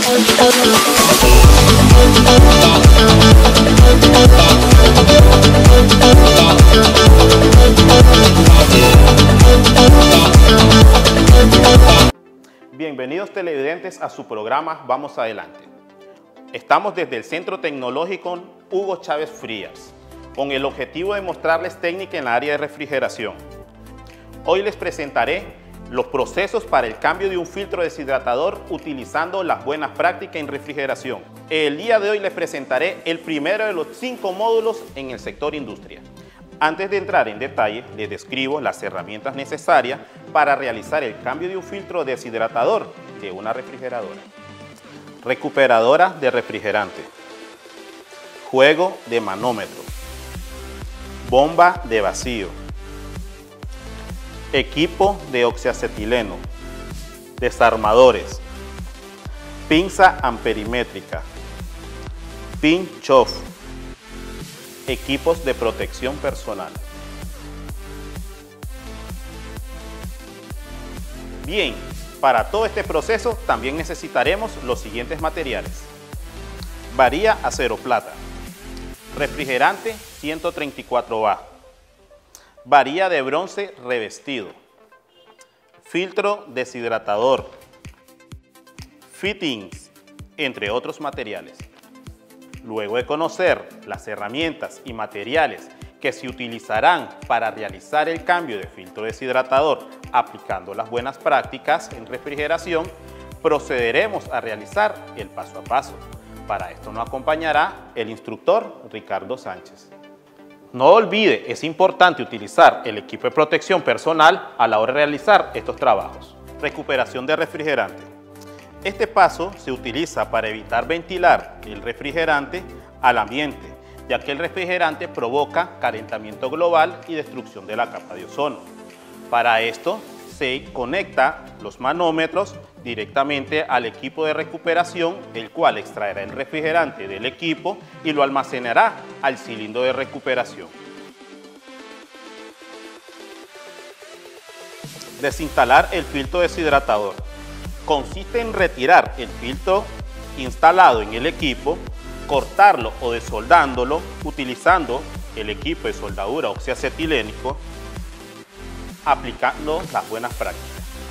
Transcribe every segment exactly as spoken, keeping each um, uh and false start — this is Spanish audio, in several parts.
Bienvenidos televidentes a su programa Vamos Adelante. Estamos desde el Centro Tecnológico Hugo Chávez Frías, con el objetivo de mostrarles técnica en la área de refrigeración. Hoy les presentaré los procesos para el cambio de un filtro deshidratador utilizando las buenas prácticas en refrigeración. El día de hoy les presentaré el primero de los cinco módulos en el sector industria. Antes de entrar en detalle, les describo las herramientas necesarias para realizar el cambio de un filtro deshidratador de una refrigeradora. Recuperadora de refrigerante, juego de manómetro, bomba de vacío, equipo de oxiacetileno, desarmadores, pinza amperimétrica, pinch-off, equipos de protección personal. Bien, para todo este proceso también necesitaremos los siguientes materiales: varilla acero plata, refrigerante ciento treinta y cuatro A, varilla de bronce revestido, filtro deshidratador, fittings, entre otros materiales. Luego de conocer las herramientas y materiales que se utilizarán para realizar el cambio de filtro deshidratador aplicando las buenas prácticas en refrigeración, procederemos a realizar el paso a paso. Para esto nos acompañará el instructor Ricardo Sánchez. No olvide, es importante utilizar el equipo de protección personal a la hora de realizar estos trabajos. Recuperación de refrigerante. Este paso se utiliza para evitar ventilar el refrigerante al ambiente, ya que el refrigerante provoca calentamiento global y destrucción de la capa de ozono. Para esto se conecta los manómetros directamente al equipo de recuperación, el cual extraerá el refrigerante del equipo y lo almacenará al cilindro de recuperación. Desinstalar el filtro deshidratador. Consiste en retirar el filtro instalado en el equipo, cortarlo o desoldándolo utilizando el equipo de soldadura oxiacetilénico, aplicando las buenas prácticas.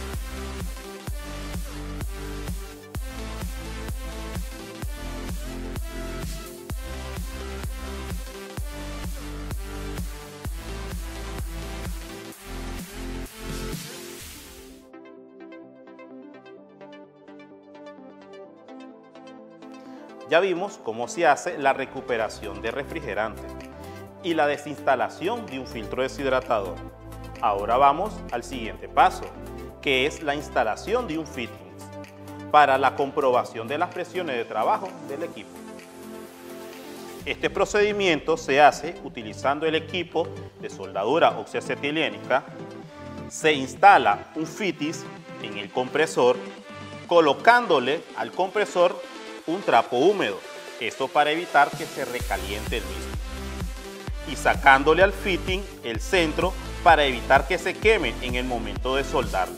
Ya vimos cómo se hace la recuperación de refrigerante y la desinstalación de un filtro deshidratador. Ahora vamos al siguiente paso, que es la instalación de un fittings para la comprobación de las presiones de trabajo del equipo. Este procedimiento se hace utilizando el equipo de soldadura oxiacetilénica. Se instala un fittings en el compresor, colocándole al compresor un trapo húmedo, esto para evitar que se recaliente el mismo, y sacándole al fitting el centro para evitar que se queme en el momento de soldarlo.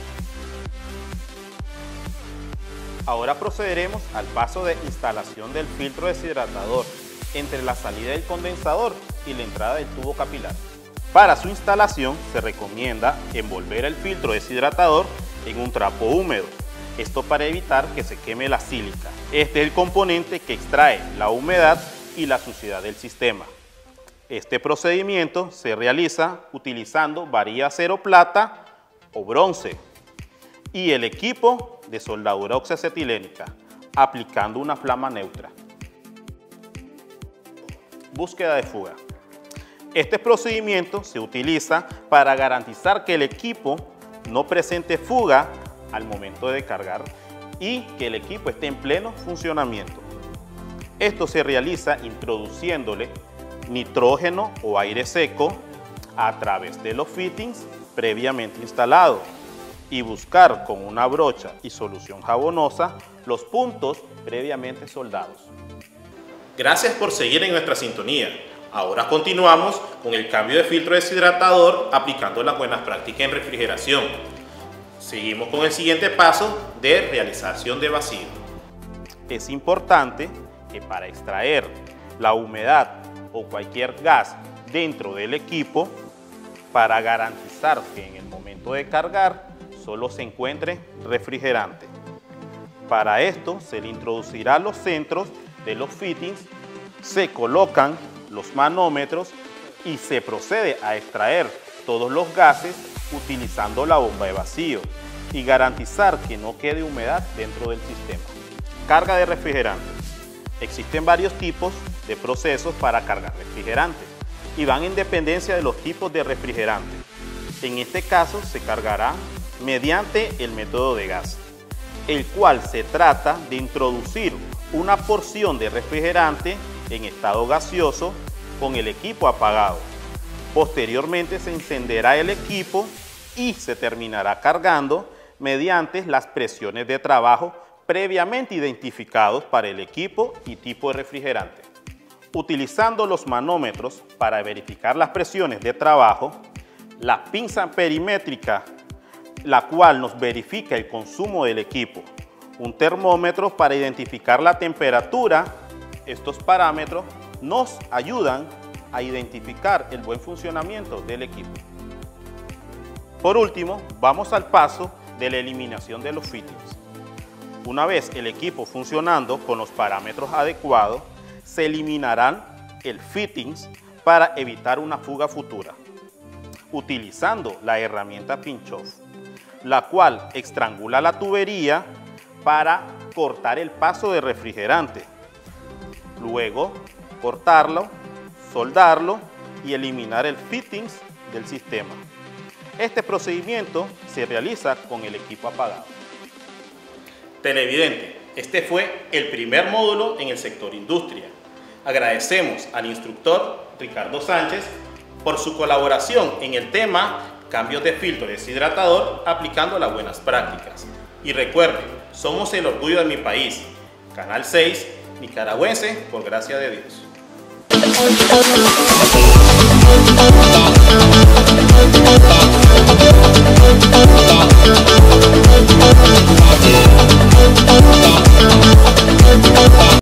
Ahora procederemos al paso de instalación del filtro deshidratador entre la salida del condensador y la entrada del tubo capilar. Para su instalación se recomienda envolver el filtro deshidratador en un trapo húmedo, esto para evitar que se queme la sílica. Este es el componente que extrae la humedad y la suciedad del sistema. Este procedimiento se realiza utilizando varilla acero plata o bronce y el equipo de soldadura oxiacetilénica, aplicando una flama neutra. Búsqueda de fuga. Este procedimiento se utiliza para garantizar que el equipo no presente fuga al momento de cargar y que el equipo esté en pleno funcionamiento. Esto se realiza introduciéndole nitrógeno o aire seco a través de los fittings previamente instalados y buscar con una brocha y solución jabonosa los puntos previamente soldados. Gracias por seguir en nuestra sintonía. Ahora continuamos con el cambio de filtro deshidratador aplicando las buenas prácticas en refrigeración. Seguimos con el siguiente paso de realización de vacío. Es importante que para extraer la humedad o cualquier gas dentro del equipo, para garantizar que en el momento de cargar solo se encuentre refrigerante. Para esto se le introducirá a los centros de los fittings, se colocan los manómetros y se procede a extraer todos los gases utilizando la bomba de vacío y garantizar que no quede humedad dentro del sistema. Carga de refrigerantes. Existen varios tipos de procesos para cargar refrigerantes y van en dependencia de los tipos de refrigerantes. En este caso se cargará mediante el método de gas, el cual se trata de introducir una porción de refrigerante en estado gaseoso con el equipo apagado. Posteriormente se encenderá el equipo y se terminará cargando mediante las presiones de trabajo previamente identificados para el equipo y tipo de refrigerante. Utilizando los manómetros para verificar las presiones de trabajo, la pinza perimétrica, la cual nos verifica el consumo del equipo, un termómetro para identificar la temperatura. Estos parámetros nos ayudan a identificar el buen funcionamiento del equipo. Por último, vamos al paso de la eliminación de los fittings. Una vez el equipo funcionando con los parámetros adecuados, se eliminarán el fittings para evitar una fuga futura, utilizando la herramienta pinch-off, la cual estrangula la tubería para cortar el paso de refrigerante. Luego, cortarlo, soldarlo y eliminar el fittings del sistema. Este procedimiento se realiza con el equipo apagado. Televidente, este fue el primer módulo en el sector industria. Agradecemos al instructor Ricardo Sánchez por su colaboración en el tema cambios de filtro deshidratador aplicando las buenas prácticas. Y recuerden, somos el orgullo de mi país. Canal seis, nicaragüense por gracia de Dios.